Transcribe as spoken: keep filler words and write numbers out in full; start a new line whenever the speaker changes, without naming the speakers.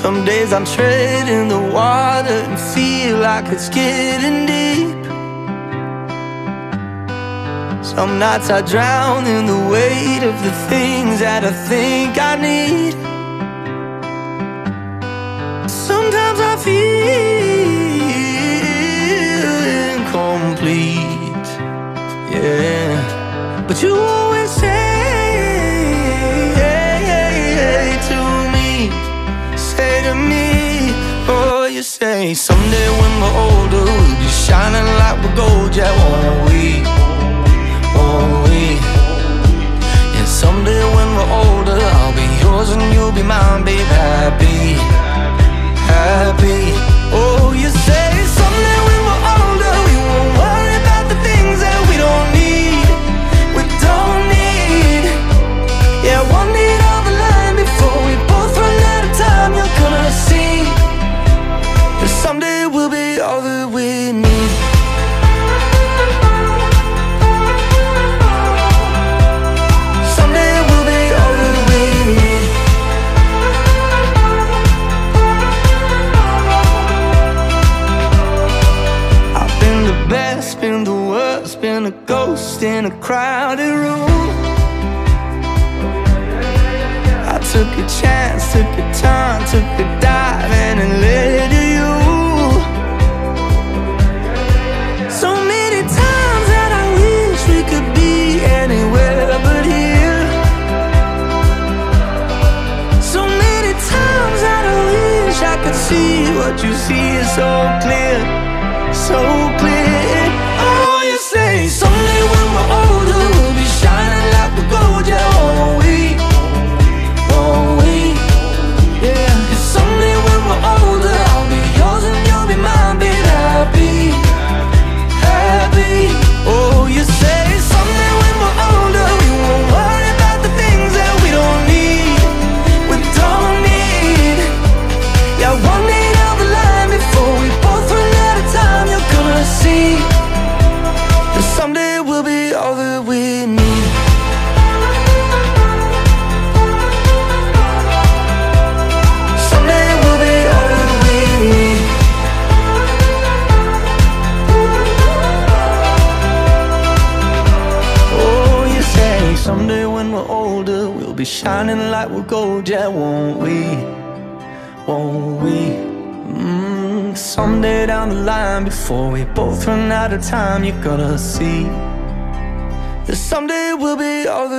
Some days I'm treading the water and feel like it's getting deep. Some nights I drown in the weight of the things that I think I need. Sometimes I feel incomplete, yeah. But you always say to me, say to me, oh, you say, someday when we're older, we'll be shining like we're gold, yeah, won't we? Won't we? And someday when we're older, I'll be yours and you'll be mine, babe, happy, happy. Oh, you say, someday when we're older, we won't worry about the things that we don't need, we don't need. Yeah, one need on the line before we both run out of time. You're gonna see that someday we'll be all that we need. Someday we'll be all that we need. I've been the best, been the worst, been a ghost in a crowded room. I took a chance, took a turn, took a dive and it led to you. So many times that I wish we could be anywhere but here. So many times that I wish I could see what you see is so clear, so clear. Oh, you say, someday when we're older, we'll be shining like we're gold, yeah, won't we? Won't we? Yeah. And someday when we're older, I'll be yours and you'll be mine, babe, happy, happy. Oh, you say, someday when we're older, we won't worry about the things that we don't need, we don't need. Yeah, one need on the line before we both run out of time. You're gonna see that someday we'll be all that we need. Someday we'll be all that we need. Oh, you say, someday when we're older, we'll be shining like we're gold, yeah, won't we? Won't we? Mm, someday down the line, before we both run out of time, you're gonna see that someday we'll be all that